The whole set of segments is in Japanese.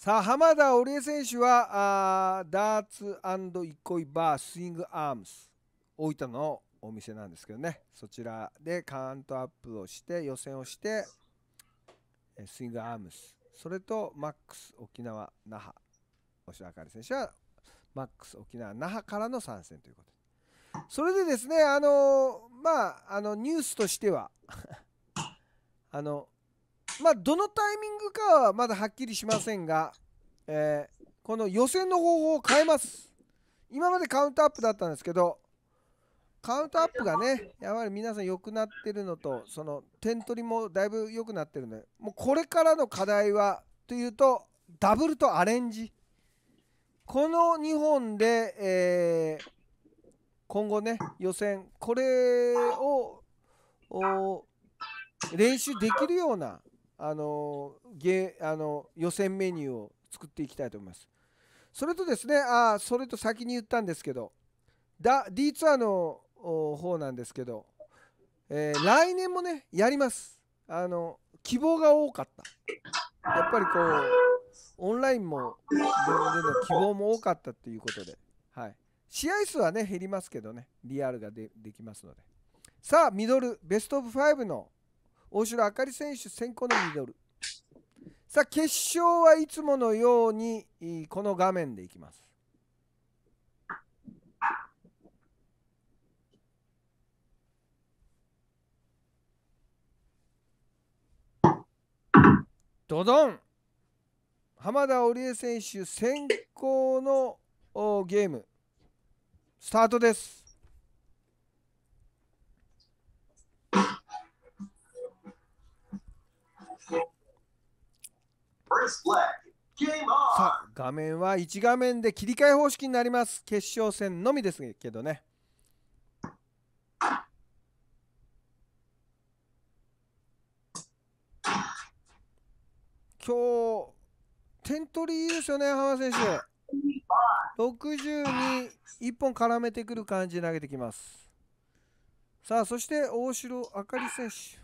さあ、浜田織江選手はダーツ&憩いバースイングアームス大分のお店なんですけどね、そちらでカウントアップをして予選をしてスイングアームス、それとマックス沖縄那覇、大城あかり選手はマックス沖縄那覇からの参戦ということで、それでですね、ニュースとしてはどのタイミングかはまだはっきりしませんが、この予選の方法を変えます。今までカウントアップだったんですけど、カウントアップがね、やはり皆さん良くなってるのと、その点取りもだいぶ良くなってるので、もうこれからの課題はというと、ダブルとアレンジ。この2本で、今後ね、予選、これを練習できるような予選メニューを作っていきたいと思います。それとですね、それと先に言ったんですけど、D ツアーの方なんですけど、来年もね、やります。希望が多かった。やっぱりこう、オンラインもでの希望も多かったっていうことで、はい、試合数はね、減りますけどね、リアルが できますので。さあ、ミドル、ベストオブ5の大城あかり選手先行のミドル。さあ、決勝はいつものようにこの画面でいきます。ドドン、浜田織江選手先行のゲームスタートです。さあ、画面は1画面で切り替え方式になります。決勝戦のみですけどね。今日点取りいいですよね、浜田選手。60に1本絡めてくる感じで投げてきます。さあ、そして大城あかり選手。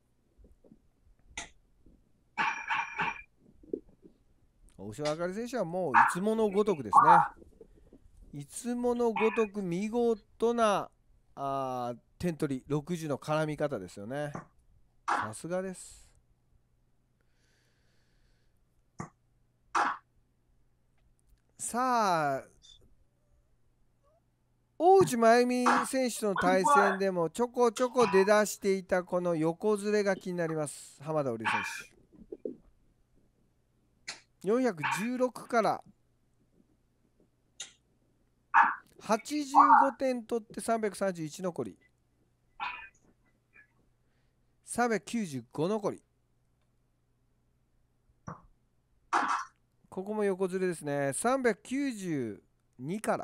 大城あかり選手はもういつものごとくですね。いつものごとく見事な点取り60の絡み方ですよね。さすがです。さあ、大内真由美選手との対戦でもちょこちょこ出だしていたこの横ずれが気になります、浜田織選手。416から85点取って331残り、395残り。ここも横ずれですね。392から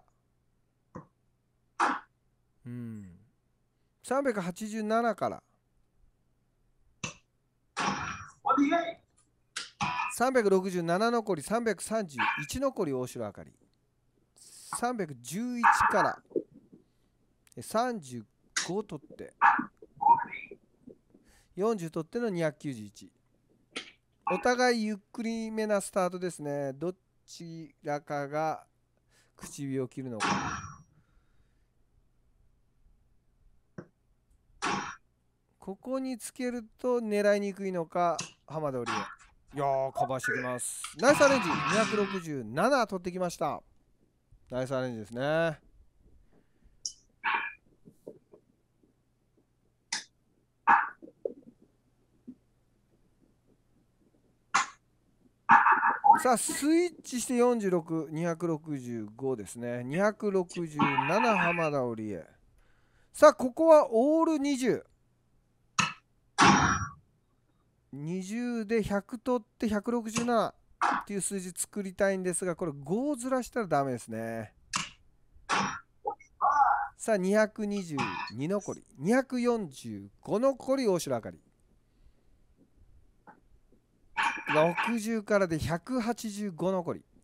387から367残り、331残り大城あかり、311から35取って40取っての291。お互いゆっくりめなスタートですね。どちらかが唇を切るのか。ここにつけると狙いにくいのか、浜田織江。いやー、カバーしてきます。ナイスアレンジ。267取ってきました。ナイスアレンジですね。さあ、スイッチして46、265ですね。267浜田織江。さあ、ここはオール20。20で100取って167っていう数字作りたいんですが、これ5ずらしたらダメですね。さあ、222残り、245残り大城あかり。60からで185残り。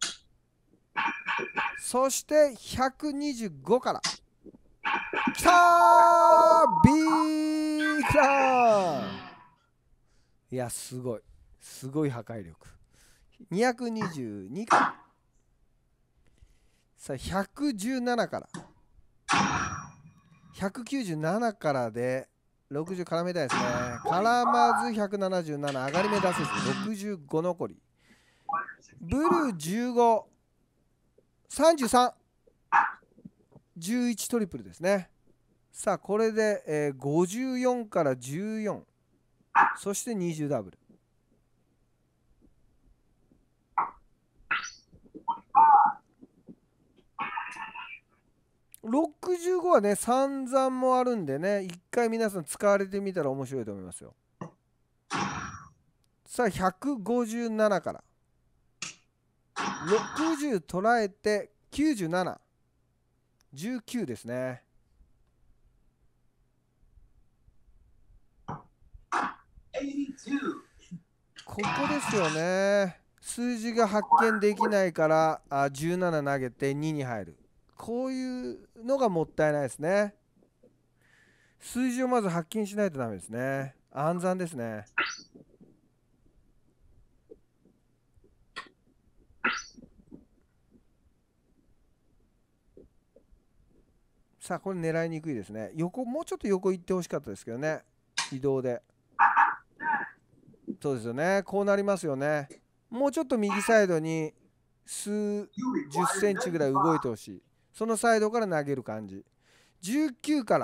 そして125からきたー、ビークラン。いや、すごい破壊力。 222から。さあ、117から。197からで60絡めたいですね。絡まず177、上がり目出せず65残り。ブルー15、33、11トリプルですね。さあ、これで、54から14、そして20ダブル。65はね、散々もあるんでね、一回皆さん使われてみたら面白いと思いますよ。さあ、157から。60捉えて97、19ですね。ここですよね。数字が発見できないから17投げて2に入る。こういうのがもったいないですね。数字をまず発見しないとダメですね。暗算ですね。さあ、これ狙いにくいですね。横、もうちょっと横行ってほしかったですけどね。移動で。そうですよね。こうなりますよね。もうちょっと右サイドに数10センチぐらい動いてほしい。そのサイドから投げる感じ。19から。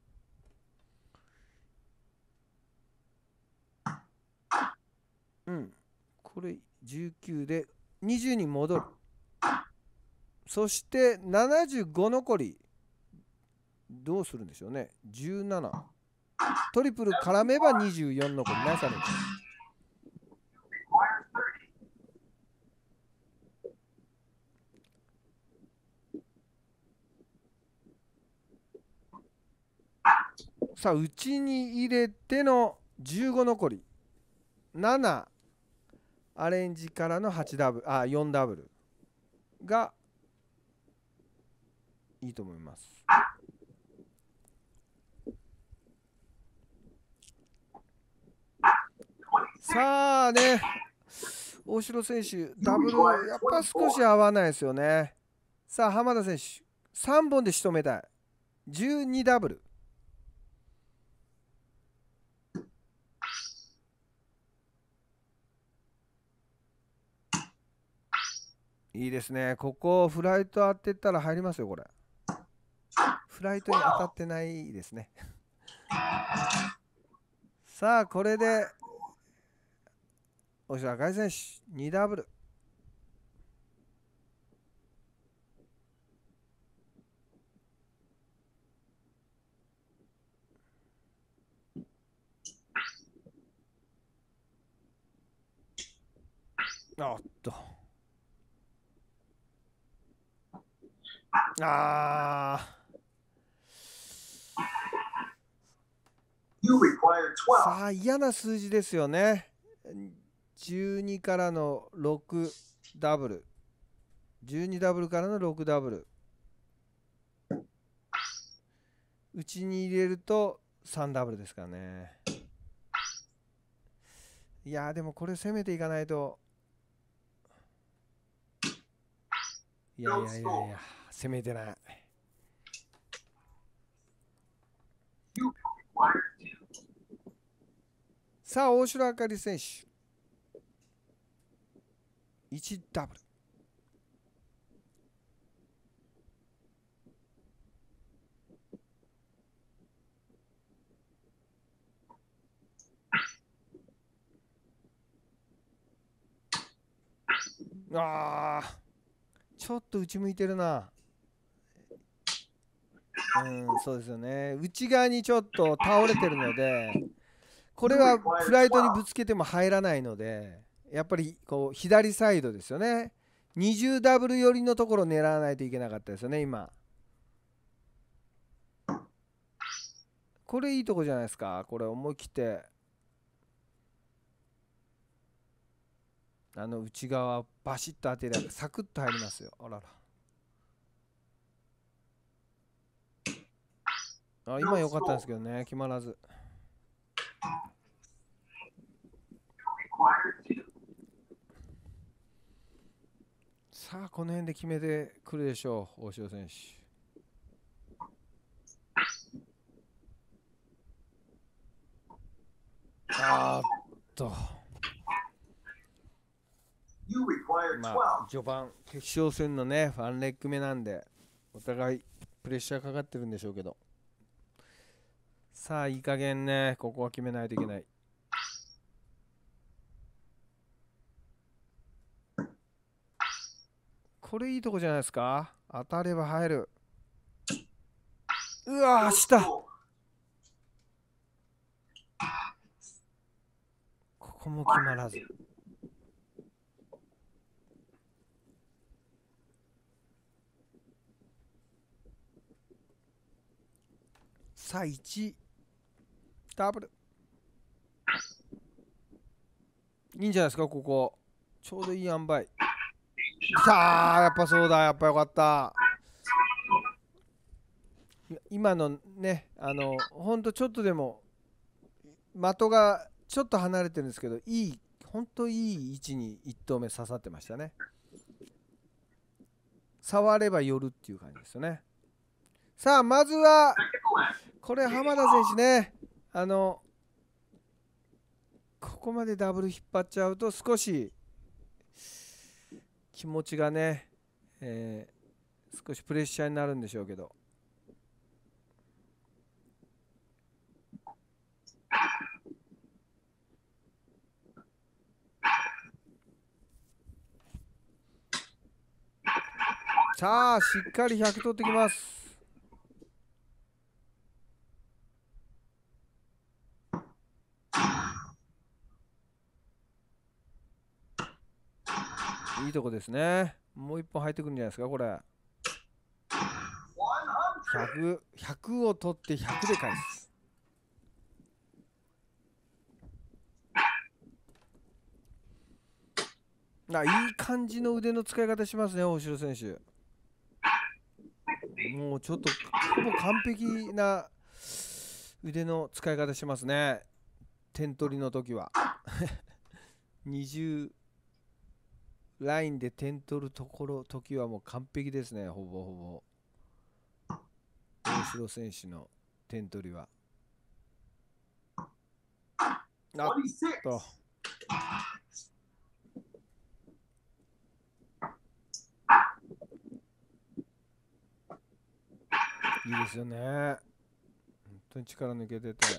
うん。これ19で20に戻る。そして75残り。どうするんでしょうね。17。トリプル絡めば24残り。ナイスアレンジ。さあ、内に入れての15残り。7。アレンジからの8ダブル、4ダブルがいいと思います。さあね、大城選手、ダブル、やっぱ少し合わないですよね。さあ、浜田選手、3本で仕留めたい。12ダブル。いいですね。ここ、フライト当てたら入りますよ、これ。フライトに当たってないですね。さあ、これで、大城赤井選手、2ダブル。おっと。さあ、嫌な数字ですよね。12からの6ダブル。12ダブルからの6ダブル。内に入れると3ダブルですからね。いやー、でもこれ攻めていかないと。いや、攻めてない。さあ、大城あかり選手。1ダブル。ちょっと内向いてるな。そうですよね。内側にちょっと倒れてるので、これはフライトにぶつけても入らないので、やっぱりこう左サイドですよね。20ダブル寄りのところを狙わないといけなかったですよね、今。これいいとこじゃないですか。これ思い切って、内側バシッと当てればサクッと入りますよ。あらら。今良かったんですけどね、決まらず。 この辺で決めてくるでしょう、大城選手。あーっと、まあ、序盤、決勝戦のね、1レッグ目なんで、お互いプレッシャーかかってるんでしょうけど。さあ、いい加減ね、ここは決めないといけない。これいいとこじゃないですか。当たれば入る。うわー、下。ここも決まらず。さあ、1。ダブル。いいんじゃないですか、ここ。ちょうどいい塩梅。さあ、やっぱそうだ、やっぱよかった。今のね、ほんとちょっとでも、的がちょっと離れてるんですけど、ほんといい位置に1投目刺さってましたね。触れば寄るっていう感じですよね。さあ、まずは、これ、浜田選手ね、ここまでダブル引っ張っちゃうと、少し気持ちがね、少しプレッシャーになるんでしょうけど。さあ、しっかり100取ってきます。いいとこですね。もう1本入ってくるんじゃないですか、これ。100を取って100で返す。いい感じの腕の使い方しますね、大城選手。もうちょっとほぼ完璧な腕の使い方しますね、点取りの時は。20ラインで点取る時はもう完璧ですね、ほぼほぼ。大城選手の点取りは。あっと。いいですよね。本当に力抜けてて。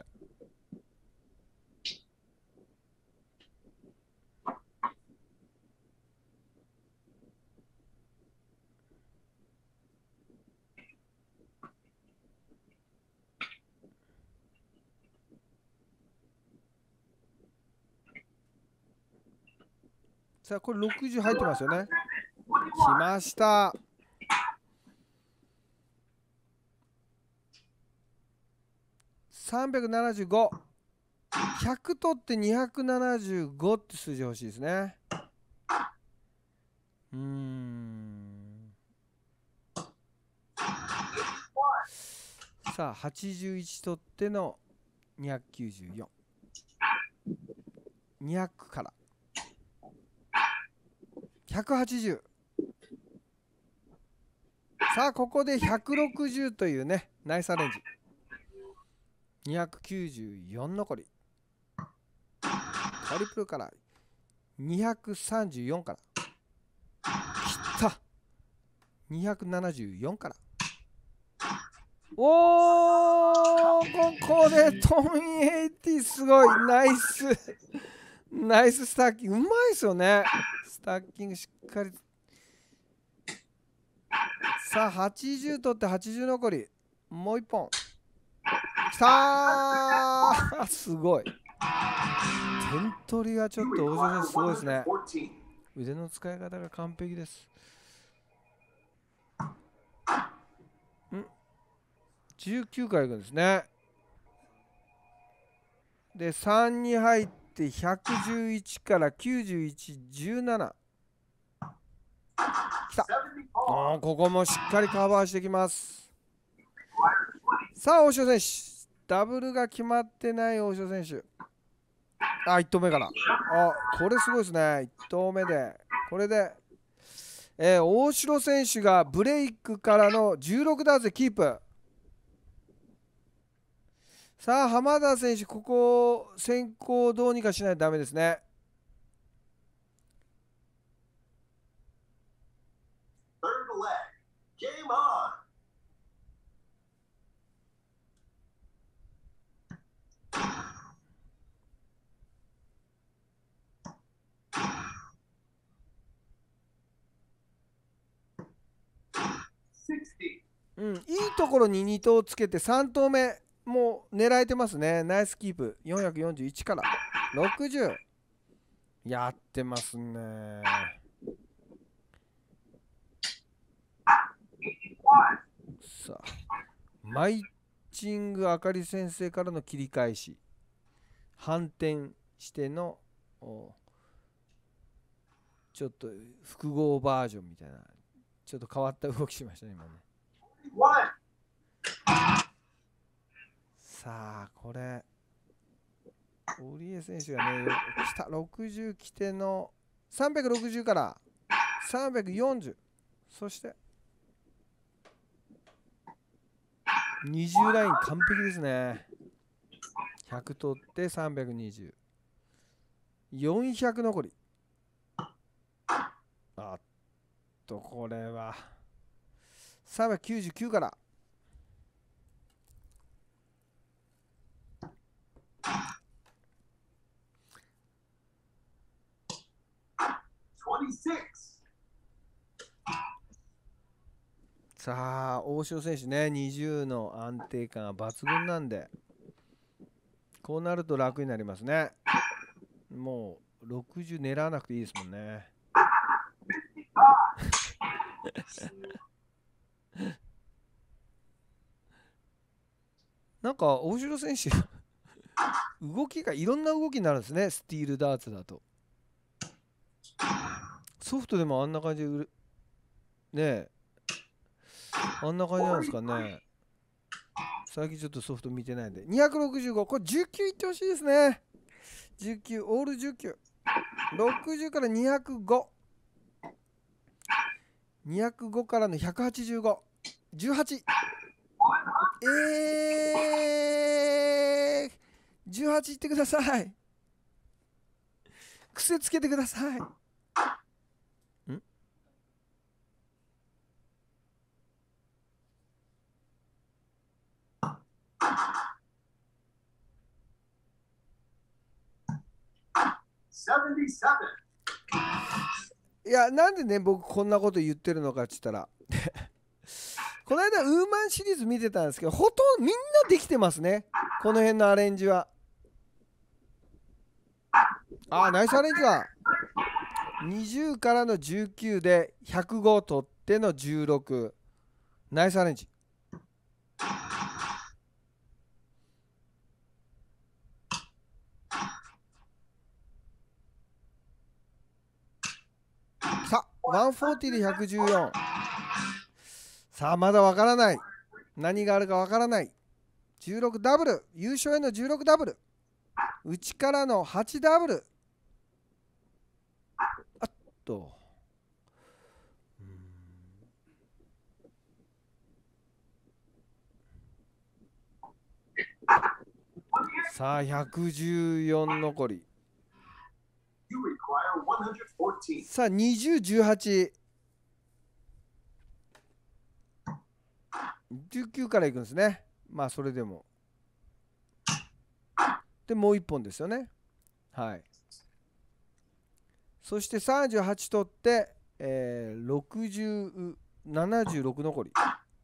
さあ、これ60入ってますよね。来ました。375。100取って275って数字欲しいですね。さあ、81取っての294。200から。180。さあ、ここで160というね、ナイスアレンジ。294残り。トリプルから234から。きた。274から。おー、ここでトンエイティすごい。ナイス。ナイススタッキング。うまいですよね。スタッキングしっかり。さあ、80取って80残り。もう1本。きたー。すごい。点取りはちょっと大城選手すごいですね。腕の使い方が完璧です。19回いくんですね。で、3に入って111から91、17。きた。ここもしっかりカバーしてきます。さあ、大城選手。ダブルが決まってない大城選手。1投目から。これすごいですね。1投目で。これで大城選手がブレイクからの16ダーツでキープ。さあ浜田選手、ここ先行どうにかしないとダメですね。うん、いいところに2投つけて3投目もう狙えてますね。ナイスキープ。441から60やってますね。さあマイチングあかり先生からの切り返し、反転してのちょっと複合バージョンみたいな、ちょっと変わった動きしましたね今ね。さあこれ織江選手がね来た。60来ての360から340、そして20ライン完璧ですね。100取って320、400残り。あっとこれは399からさあ大城選手ね、20の安定感が抜群なんで、こうなると楽になりますね。もう60狙わなくていいですもんね。なんか大城選手動きがいろんな動きになるんですね。スティールダーツだとソフトでもあんな感じでねえ、あんな感じなんですかね。最近ちょっとソフト見てないんで。265、これ19いってほしいですね。19、オール19、60から205、205からの185、18、18いってください。癖つけてください。いや、なんでね僕こんなこと言ってるのかって言ったらこの間ウーマンシリーズ見てたんですけど、ほとんどみんなできてますね、この辺のアレンジは。ナイスアレンジだ。20からの19で105取っての16、ナイスアレンジ。さあ140で114。さあまだわからない、何があるかわからない。16ダブル、優勝への16ダブル、内からの8ダブル。あっとさあ114残り。さあ2018、19からいくんですね。まあそれでもでもう1本ですよね。はい。そして38取って、60、76残り。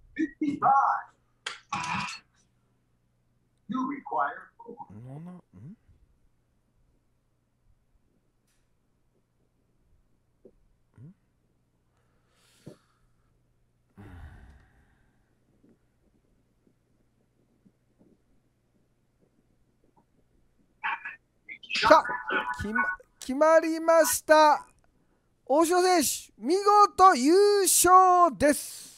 さあ決まりました。大城選手見事優勝です。